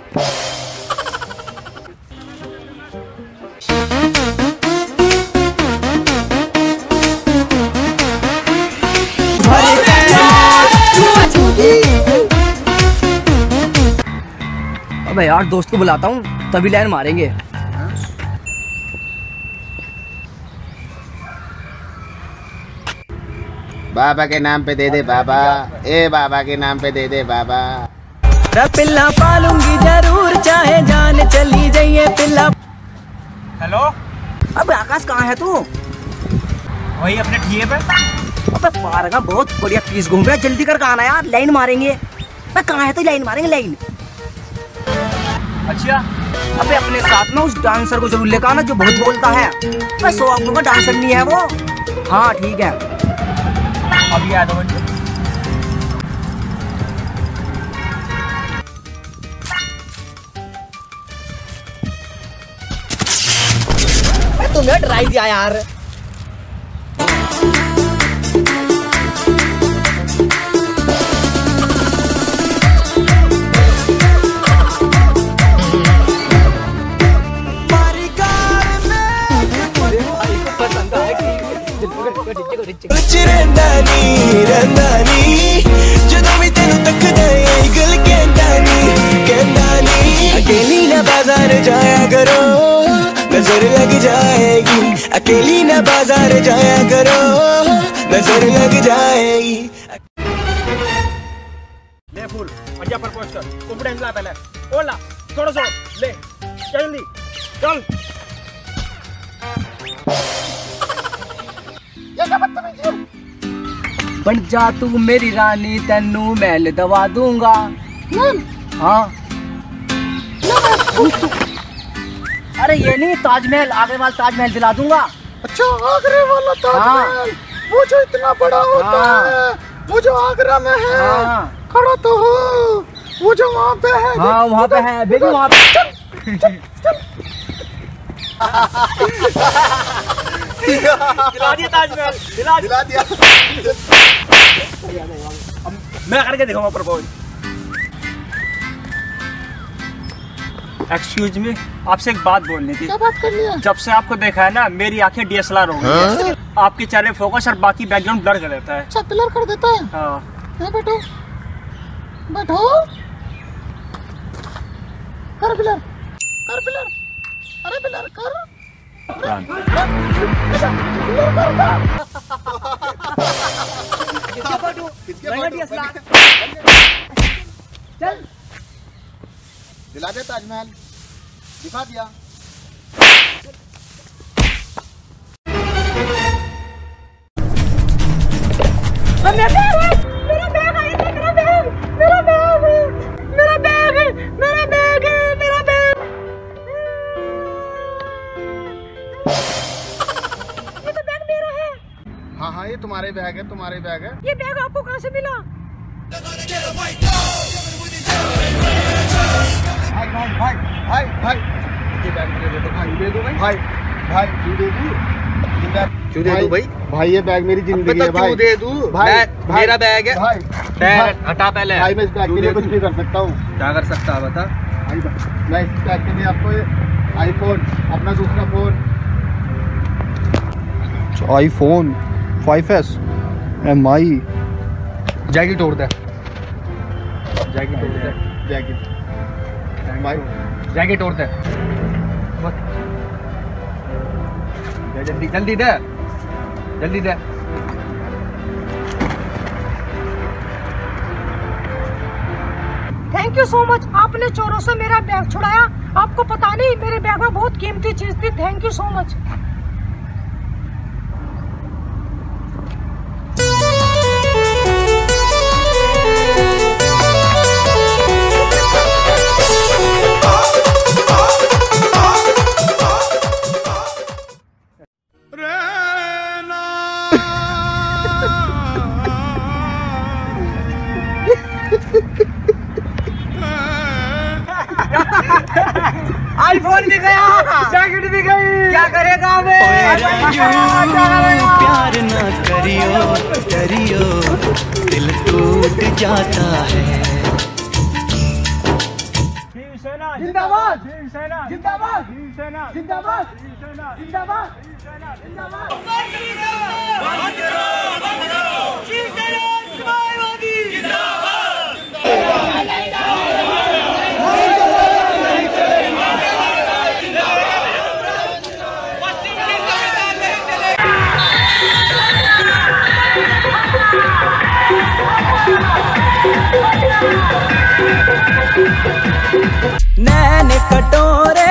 अबे यार दोस्त को बुलाता हूँ तभी लाइन मारेंगे। बाबा के नाम पे दे दे बाबा, ए बाबा के नाम पे दे दे बाबा। पिल्ला पालूंगी जरूर चाहे जान चली जाइए पिल्ला। हेलो, अबे आकाश कहाँ है तू? वही अपने ठिए पे। अबे पार का बहुत बढ़िया पीस घूम रहा है, जल्दी कर आना यार, लाइन मारेंगे। अबे कहाँ है तो लाइन मारेंगे लाइन। अच्छा, अबे अपने साथ में उस डांसर को जरूर लेकर आना जो बहुत बोलता है। अबे 100 आपको का डांसर नहीं है वो। हाँ ठीक है, अभी आ दो। तुम्हें ड्राइव दिया यार। अकेली न बाजार जाया करो, नजर लग जाएगी। अकेली न बाजार जाया करो, नजर लग जाएगी। ले फूल, अच्छा प्रपोज कर, कॉन्फिडेंस ला पहले। ओला, थोड़ा सा ले, जल्दी चल। बन जा तू मेरी रानी, तेनू महल दवा दूंगा। हाँ अरे ये नहीं, ताजमहल, आगरे वाला ताजमहल दिला दूंगा। अच्छा, आगरे वाला ताजमहल, वो जो इतना बड़ा होता है, वो जो आगरा में है। खड़ा तो हो, वो जो वहाँ पे है। हाँ वहाँ पे है बेबी, वहाँ पे। दिला दिया ताजमहल, दिला दिया। मैं करके दिखाऊंगा प्रपोज। एक्सक्यूज मी, आपसे एक बात बोलनी थी। क्या बात करनी है? जब से आपको देखा है ना, मेरी आंखें DSLR हो गई है। आपके चेहरे फोकस और बाकी बैकग्राउंड ब्लर कर देता है। अच्छा, ब्लर कर देता है। हाँ बैठो बैठो, कर ब्लर, कर ब्लर, अरे ब्लर कर। चल दिला दे ताजमहल, दिखा दिया। मेरा बैग, मेरा बैग, मेरा बैग, मेरा बैग, मेरा बैग, मेरा बैग। ये तो बैग मेरा है। हाँ हाँ, ये तुम्हारे बैग है, तुम्हारे बैग है। ये बैग आपको कहाँ से मिला? भाई भाई भाई, ये बैग मुझे दे दो भाई, दे दो भाई। भाई भाई क्यों दे दूँ? क्यों दे दूँ भाई? भाई ये बैग मेरी जिंदगी है भाई। क्यों दे दूँ? भाई मेरा बैग है भाई। बैग हटा पहले। भाई मैं इस बैग के लिए कुछ भी कर सकता हूँ। क्या कर सकता है बता? मैं इस बैग के लिए आपको आईफोन, अपना दूसरा phone, iPhone 5S MI, jacket तोड़ दे, जैकेट तोड़ दे, जैकेट भाई, जैकेट तोड़ दे, जल्दी जल्दी दे, जल्दी दे। थैंक यू सो मच, आपने चोरों से मेरा बैग छुड़ाया। आपको पता नहीं मेरे बैग में बहुत कीमती चीज थी। Thank you so much. IPhone भी गया, जैकेट भी गई, क्या करेगा प्यार ना करियो करियो, दिल टूट जाता है। शिवसेना जिंदाबाद शिवसेना जिंदाबाद शिवसेना जिंदाबाद शिवसेना जिंदाबाद नैन कटोरे